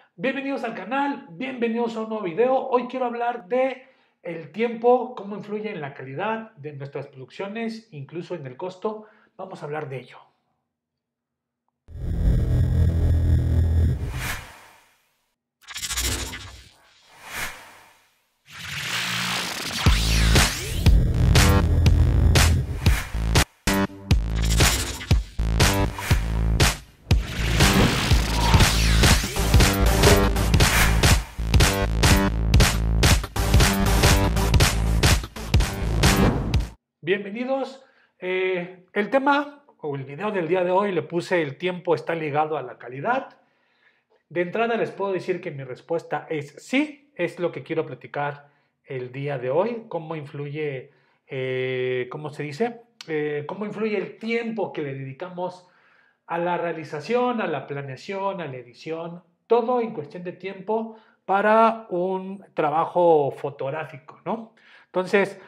Bienvenidos al canal, bienvenidos a un nuevo video. Hoy quiero hablar de el tiempo, cómo influye en la calidad de nuestras producciones, incluso en el costo. Vamos a hablar de ello. Bienvenidos. El tema o el video del día de hoy le puse el tiempo está ligado a la calidad. De entrada les puedo decir que mi respuesta es sí, es lo que quiero platicar el día de hoy, cómo influye, ¿cómo se dice? Cómo influye el tiempo que le dedicamos a la realización, a la planeación, a la edición, todo en cuestión de tiempo para un trabajo fotográfico, ¿no? Entonces,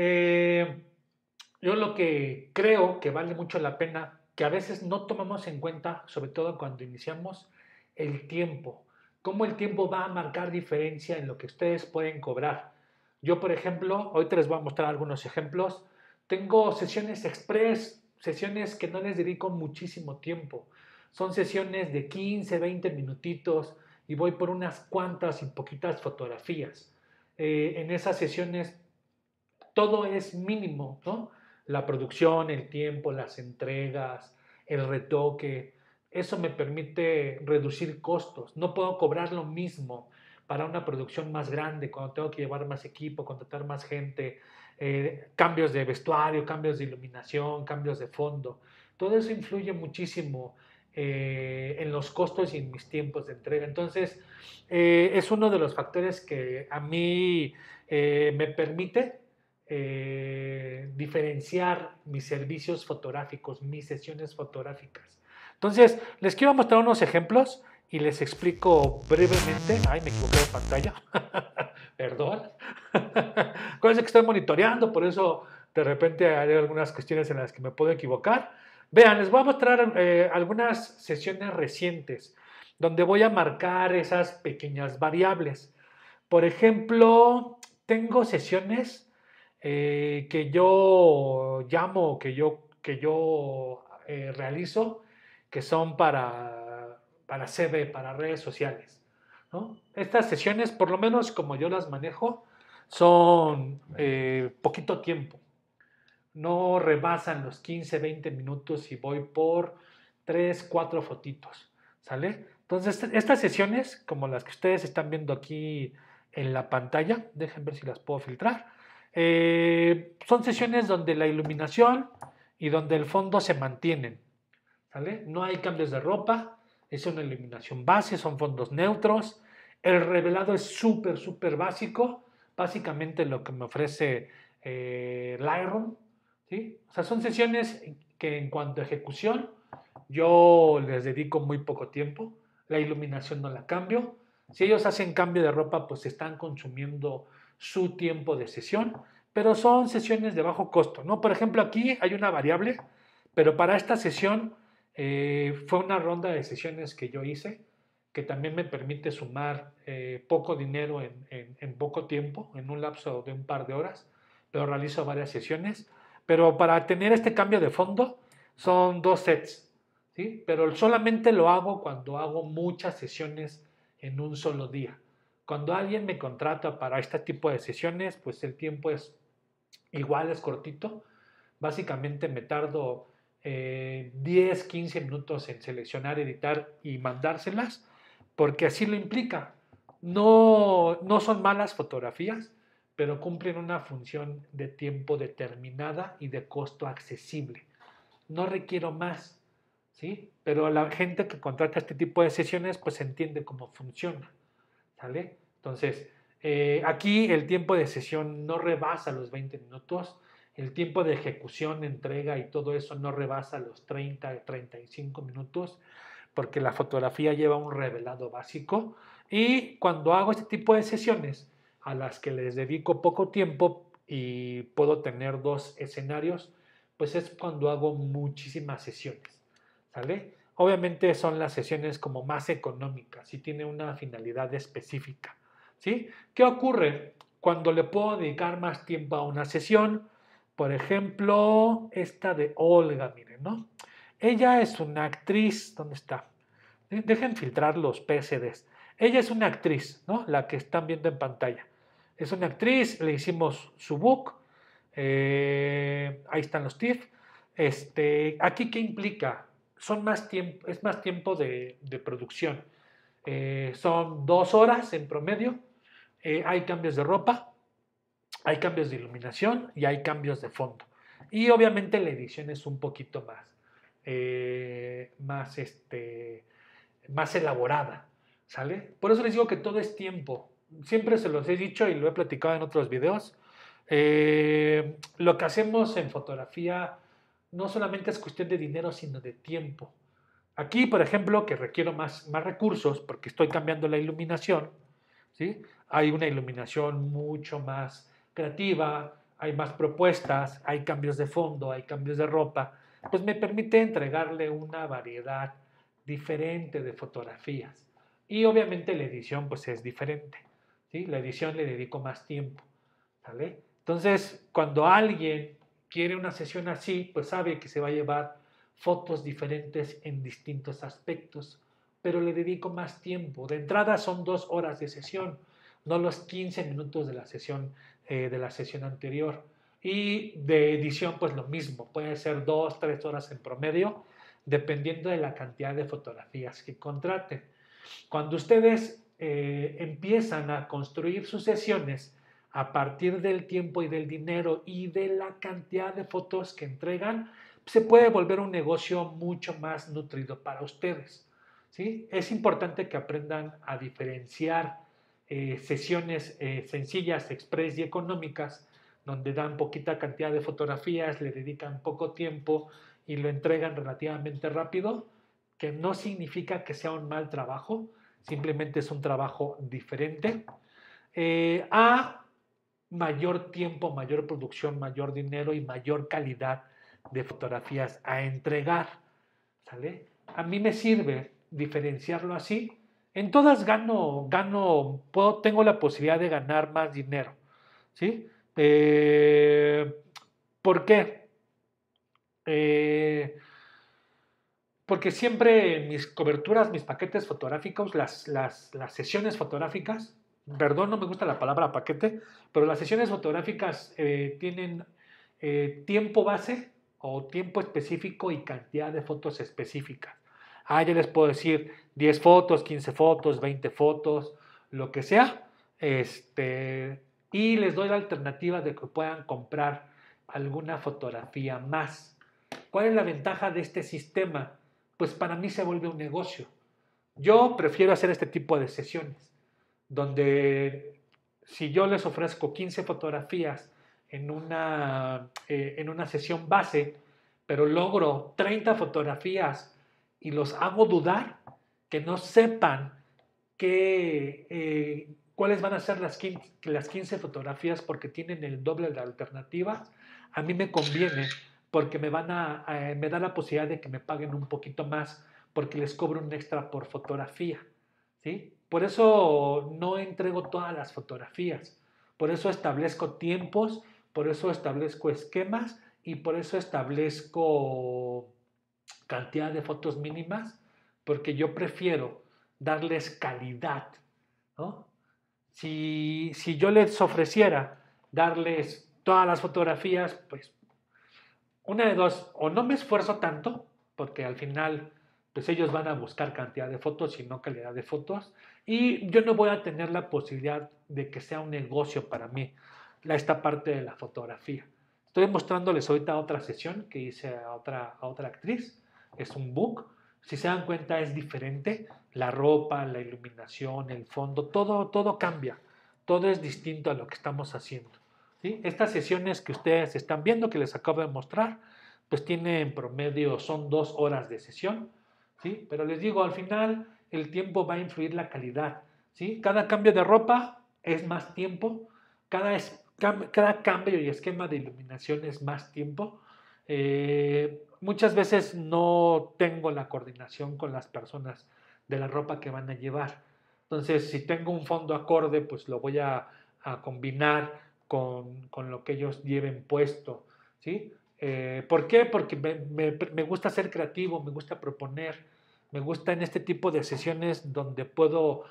yo lo que creo que vale mucho la pena, que a veces no tomamos en cuenta, sobre todo cuando iniciamos, el tiempo. Cómo el tiempo va a marcar diferencia en lo que ustedes pueden cobrar. Yo, por ejemplo, ahorita les voy a mostrar algunos ejemplos. Tengo sesiones express, sesiones que no les dedico muchísimo tiempo. Son sesiones de 15, 20 minutitos y voy por unas cuantas y poquitas fotografías. En esas sesiones todo es mínimo, ¿no? La producción, el tiempo, las entregas, el retoque, eso me permite reducir costos. No puedo cobrar lo mismo para una producción más grande, cuando tengo que llevar más equipo, contratar más gente, cambios de vestuario, cambios de iluminación, cambios de fondo. Todo eso influye muchísimo en los costos y en mis tiempos de entrega. Entonces, es uno de los factores que a mí me permite diferenciar mis servicios fotográficos, mis sesiones fotográficas. Entonces, les quiero mostrar unos ejemplos y les explico brevemente. Ay, me equivoqué de pantalla. Perdón. Acuérdense que estoy monitoreando, por eso de repente hay algunas cuestiones en las que me puedo equivocar. Vean, les voy a mostrar algunas sesiones recientes donde voy a marcar esas pequeñas variables. Por ejemplo, tengo sesiones que yo llamo, que yo realizo, que son para CV, para redes sociales, ¿no? Estas sesiones, por lo menos como yo las manejo, son poquito tiempo. No rebasan los 15, 20 minutos y voy por 3, 4 fotitos, ¿sale? Entonces, estas sesiones, como las que ustedes están viendo aquí en la pantalla, dejen ver si las puedo filtrar, son sesiones donde la iluminación y donde el fondo se mantienen, ¿sale? No hay cambios de ropa, es una iluminación base, son fondos neutros, el revelado es súper, súper básico, básicamente lo que me ofrece Lightroom, ¿sí? O sea, son sesiones que en cuanto a ejecución yo les dedico muy poco tiempo, la iluminación no la cambio, si ellos hacen cambio de ropa pues están consumiendo su tiempo de sesión, pero son sesiones de bajo costo, ¿no? Por ejemplo, aquí hay una variable, pero para esta sesión fue una ronda de sesiones que yo hice, que también me permite sumar poco dinero en poco tiempo, en un lapso de un par de horas, pero realizo varias sesiones. Pero para tener este cambio de fondo son 2 sets, ¿sí? Pero solamente lo hago cuando hago muchas sesiones en un solo día. Cuando alguien me contrata para este tipo de sesiones, pues el tiempo es igual, es cortito. Básicamente me tardo 10, 15 minutos en seleccionar, editar y mandárselas, porque así lo implica. No, no son malas fotografías, pero cumplen una función de tiempo determinada y de costo accesible. No requiero más, ¿sí? Pero la gente que contrata este tipo de sesiones, pues entiende cómo funciona, ¿sale? Entonces, aquí el tiempo de sesión no rebasa los 20 minutos, el tiempo de ejecución, entrega y todo eso no rebasa los 30, 35 minutos, porque la fotografía lleva un revelado básico. Y cuando hago este tipo de sesiones a las que les dedico poco tiempo y puedo tener 2 escenarios, pues es cuando hago muchísimas sesiones, ¿sale? obviamente son las sesiones como más económicas y tiene una finalidad específica, ¿sí? ¿Qué ocurre cuando le puedo dedicar más tiempo a una sesión? Por ejemplo, esta de Olga, miren, ¿no? Ella es una actriz, ¿dónde está? Dejen filtrar los PSDs. Ella es una actriz, ¿no? La que están viendo en pantalla. Es una actriz, le hicimos su book, ahí están los TIFF. Aquí, ¿qué implica? Son más tiempo, es más tiempo de producción. Son 2 horas en promedio. Hay cambios de ropa, hay cambios de iluminación y hay cambios de fondo. Y obviamente la edición es un poquito más elaborada, ¿sale? Por eso les digo que todo es tiempo. Siempre se los he dicho y lo he platicado en otros videos. Lo que hacemos en fotografía no solamente es cuestión de dinero, sino de tiempo. Aquí, por ejemplo, que requiero más recursos porque estoy cambiando la iluminación, ¿sí? Hay una iluminación mucho más creativa, hay más propuestas, hay cambios de fondo, hay cambios de ropa, pues me permite entregarle una variedad diferente de fotografías. Y obviamente la edición pues es diferente, ¿sí? La edición le dedico más tiempo, ¿sale? Entonces, cuando alguien quiere una sesión así, pues sabe que se va a llevar fotos diferentes en distintos aspectos, pero le dedico más tiempo. De entrada son 2 horas de sesión, no los 15 minutos de la sesión anterior. Y de edición, pues lo mismo, puede ser 2, 3 horas en promedio, dependiendo de la cantidad de fotografías que contraten. Cuando ustedes empiezan a construir sus sesiones a partir del tiempo y del dinero y de la cantidad de fotos que entregan, se puede volver un negocio mucho más nutrido para ustedes. ¿Sí? Es importante que aprendan a diferenciar sesiones sencillas, express y económicas, donde dan poquita cantidad de fotografías, le dedican poco tiempo y lo entregan relativamente rápido, que no significa que sea un mal trabajo, simplemente es un trabajo diferente, a mayor tiempo, mayor producción, mayor dinero y mayor calidad de fotografías a entregar, ¿sale? A mí me sirve diferenciarlo así. En todas tengo la posibilidad de ganar más dinero, ¿sí? ¿Por qué? Eh, Porque siempre en mis coberturas, mis paquetes fotográficos, las sesiones fotográficas, perdón, no me gusta la palabra paquete, pero las sesiones fotográficas tienen tiempo base o tiempo específico y cantidad de fotos específicas. Ya les puedo decir 10 fotos, 15 fotos, 20 fotos, lo que sea. Y les doy la alternativa de que puedan comprar alguna fotografía más. ¿Cuál es la ventaja de este sistema? Pues para mí se vuelve un negocio. Yo prefiero hacer este tipo de sesiones, donde si yo les ofrezco 15 fotografías en una sesión base, pero logro 30 fotografías y los hago dudar, que no sepan cuáles van a ser las 15 fotografías porque tienen el doble de alternativas, a mí me conviene porque me da la posibilidad de que me paguen un poquito más porque les cobro un extra por fotografía, ¿sí? Por eso no entrego todas las fotografías, por eso establezco tiempos, por eso establezco esquemas y por eso establezco cantidad de fotos mínimas, porque yo prefiero darles calidad, ¿no? Si yo les ofreciera darles todas las fotografías, pues una de dos, o no me esfuerzo tanto, porque al final, pues ellos van a buscar cantidad de fotos y no calidad de fotos, y yo no voy a tener la posibilidad de que sea un negocio para mí esta parte de la fotografía. Estoy mostrándoles ahorita otra sesión que hice a otra actriz, es un book, si se dan cuenta es diferente, la ropa, la iluminación, el fondo, todo cambia, todo es distinto a lo que estamos haciendo. ¿Sí? Estas sesiones que ustedes están viendo, que les acabo de mostrar, pues tiene en promedio, son 2 horas de sesión, ¿sí? Pero les digo, al final el tiempo va a influir la calidad, ¿sí? Cada cambio de ropa es más tiempo, cada cambio y esquema de iluminación es más tiempo. muchas veces no tengo la coordinación con las personas de la ropa que van a llevar. Entonces, si tengo un fondo acorde, pues lo voy a combinar con lo que ellos lleven puesto, ¿sí? ¿Por qué? Porque me gusta ser creativo, me gusta proponer, me gusta en este tipo de sesiones donde puedo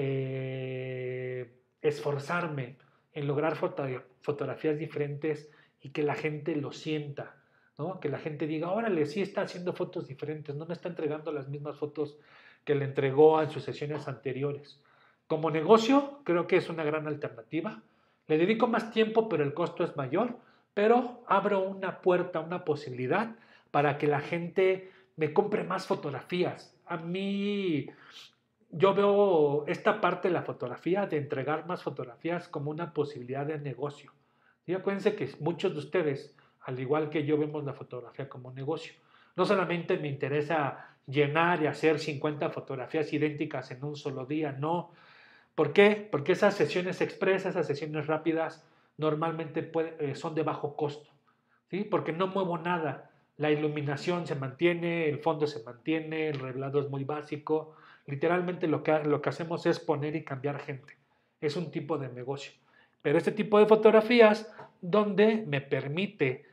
esforzarme en lograr fotografías diferentes y que la gente lo sienta, ¿no? Que la gente diga, órale, sí está haciendo fotos diferentes, no me está entregando las mismas fotos que le entregó en sus sesiones anteriores. Como negocio, creo que es una gran alternativa. Le dedico más tiempo, pero el costo es mayor, pero abro una puerta, una posibilidad para que la gente me compre más fotografías. A mí, yo veo esta parte de la fotografía, de entregar más fotografías como una posibilidad de negocio. Y acuérdense que muchos de ustedes, al igual que yo, vemos la fotografía como negocio. No solamente me interesa llenar y hacer 50 fotografías idénticas en un solo día, no. ¿Por qué? Porque esas sesiones expresas, esas sesiones rápidas, normalmente son de bajo costo, ¿sí? Porque no muevo nada. La iluminación se mantiene, el fondo se mantiene, el revelado es muy básico. Literalmente lo que hacemos es poner y cambiar gente. Es un tipo de negocio. Pero este tipo de fotografías, donde me permite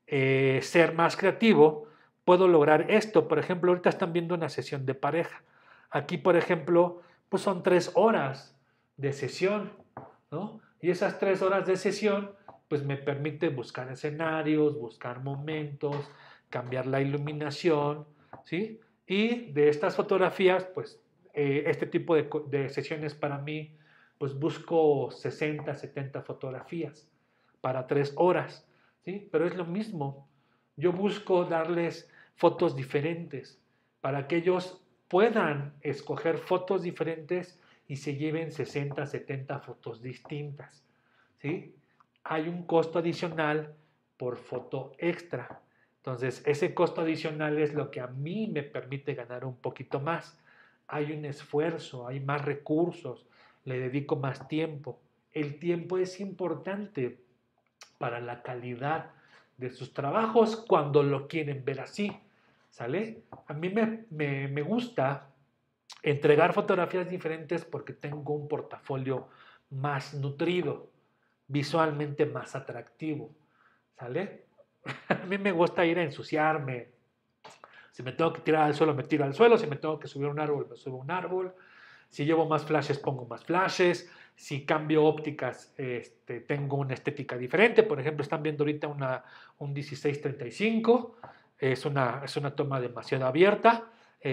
ser más creativo, puedo lograr esto. Por ejemplo, ahorita están viendo una sesión de pareja. Aquí, por ejemplo, pues son 3 horas de sesión, ¿no? Y esas 3 horas de sesión, pues me permite buscar escenarios, buscar momentos, cambiar la iluminación, ¿sí? Y de estas fotografías, pues este tipo de sesiones para mí, pues busco 60, 70 fotografías para 3 horas, ¿sí? Pero es lo mismo. Yo busco darles fotos diferentes para que ellos puedan escoger fotos diferentes y se lleven 60, 70 fotos distintas, ¿sí? Hay un costo adicional por foto extra. Entonces, ese costo adicional es lo que a mí me permite ganar un poquito más. Hay un esfuerzo, hay más recursos, le dedico más tiempo. El tiempo es importante para la calidad de sus trabajos cuando lo quieren ver así, ¿sale? A mí me gusta entregar fotografías diferentes porque tengo un portafolio más nutrido, visualmente más atractivo, ¿sale? A mí me gusta ir a ensuciarme. Si me tengo que tirar al suelo, me tiro al suelo. Si me tengo que subir a un árbol, me subo a un árbol. Si llevo más flashes, pongo más flashes. Si cambio ópticas, tengo una estética diferente. Por ejemplo, están viendo ahorita un 16-35. Es una toma demasiado abierta.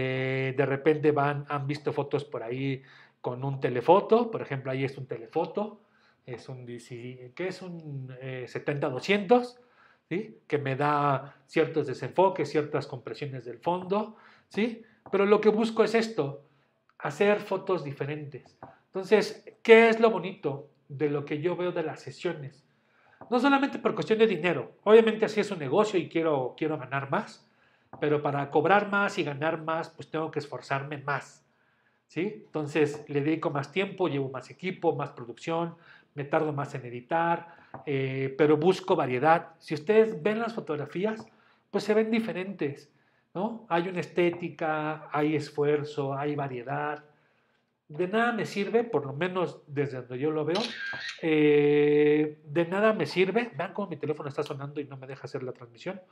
De repente han visto fotos por ahí con un telefoto. Por ejemplo, ahí es un telefoto. Es un, ¿qué es un 70-200? ¿Sí? Que me da ciertos desenfoques, ciertas compresiones del fondo, ¿sí? Pero lo que busco es esto, hacer fotos diferentes. Entonces, ¿qué es lo bonito de lo que yo veo de las sesiones? No solamente por cuestión de dinero, obviamente así es un negocio y quiero ganar más, pero para cobrar más y ganar más, pues tengo que esforzarme más, ¿sí? Entonces le dedico más tiempo, llevo más equipo, más producción, me tardo más en editar, pero busco variedad. Si ustedes ven las fotografías, pues se ven diferentes, ¿no? Hay una estética, hay esfuerzo, hay variedad. De nada me sirve, por lo menos desde donde yo lo veo, de nada me sirve. Vean cómo mi teléfono está sonando y no me deja hacer la transmisión.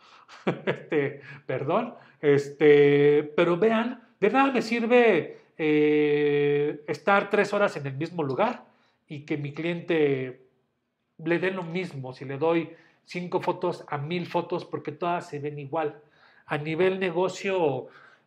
Perdón. Pero vean, de nada me sirve estar 3 horas en el mismo lugar y que mi cliente le dé lo mismo si le doy 5 fotos a 1000 fotos porque todas se ven igual. A nivel negocio,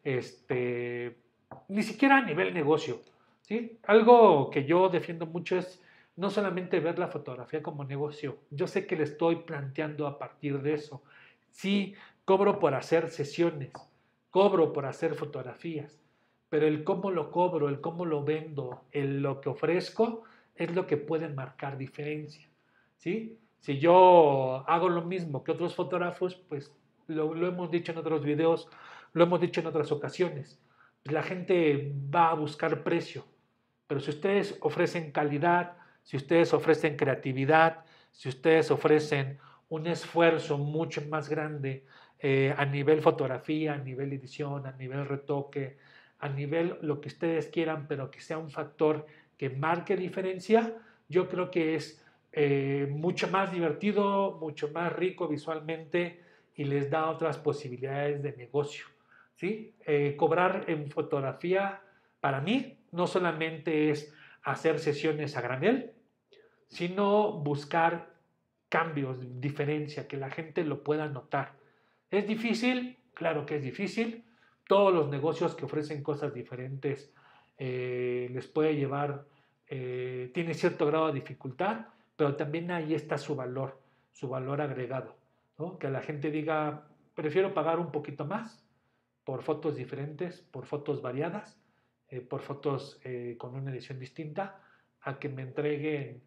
ni siquiera a nivel negocio, ¿sí? Algo que yo defiendo mucho es no solamente ver la fotografía como negocio. Yo sé que le estoy planteando a partir de eso. Sí, cobro por hacer sesiones, cobro por hacer fotografías, pero el cómo lo cobro, el cómo lo vendo, lo que ofrezco, es lo que puede marcar diferencia, ¿sí? Si yo hago lo mismo que otros fotógrafos, pues lo hemos dicho en otros videos, lo hemos dicho en otras ocasiones, la gente va a buscar precio, pero si ustedes ofrecen calidad, si ustedes ofrecen creatividad, si ustedes ofrecen un esfuerzo mucho más grande a nivel fotografía, a nivel edición, a nivel retoque, a nivel lo que ustedes quieran, pero que sea un factor que marque diferencia, yo creo que es mucho más divertido, mucho más rico visualmente y les da otras posibilidades de negocio. ¿Sí? Cobrar en fotografía, para mí, no solamente es hacer sesiones a granel, sino buscar cambios, diferencia, que la gente lo pueda notar. ¿Es difícil? Claro que es difícil. Todos los negocios que ofrecen cosas diferentes les puede llevar, tiene cierto grado de dificultad, pero también ahí está su valor agregado, ¿no? Que la gente diga, prefiero pagar un poquito más por fotos diferentes, por fotos variadas, por fotos con una edición distinta, a que me entreguen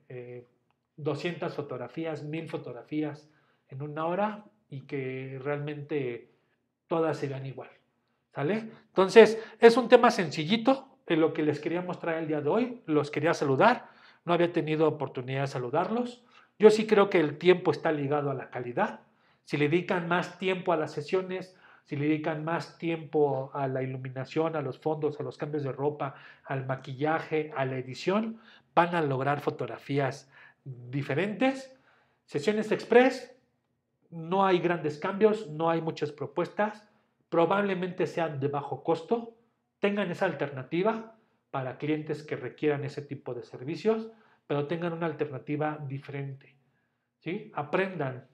200 fotografías, 1000 fotografías en una hora y que realmente todas se vean igual. ¿Sale? Entonces, es un tema sencillito en lo que les quería mostrar el día de hoy. Los quería saludar. No había tenido oportunidad de saludarlos. Yo sí creo que el tiempo está ligado a la calidad. Si le dedican más tiempo a las sesiones, si le dedican más tiempo a la iluminación, a los fondos, a los cambios de ropa, al maquillaje, a la edición, van a lograr fotografías diferentes. Sesiones express, no hay grandes cambios, no hay muchas propuestas, probablemente sean de bajo costo, tengan esa alternativa para clientes que requieran ese tipo de servicios, pero tengan una alternativa diferente. ¿Sí? Aprendan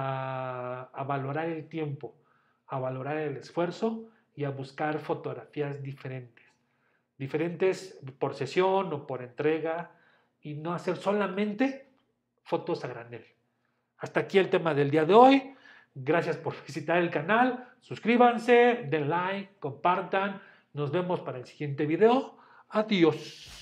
a valorar el tiempo, a valorar el esfuerzo y a buscar fotografías diferentes. Diferentes por sesión o por entrega y no hacer solamente fotos a granel. Hasta aquí el tema del día de hoy. Gracias por visitar el canal. Suscríbanse, den like, compartan. Nos vemos para el siguiente video. Adiós.